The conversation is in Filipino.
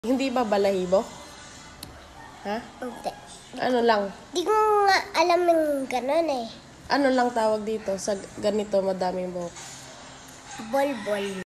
Hindi ba balahibo? Ha? Hindi. Ano lang? Di ko nga alam yung gano'n eh. Ano lang tawag dito sa ganito madaming buhok? Bol-bol.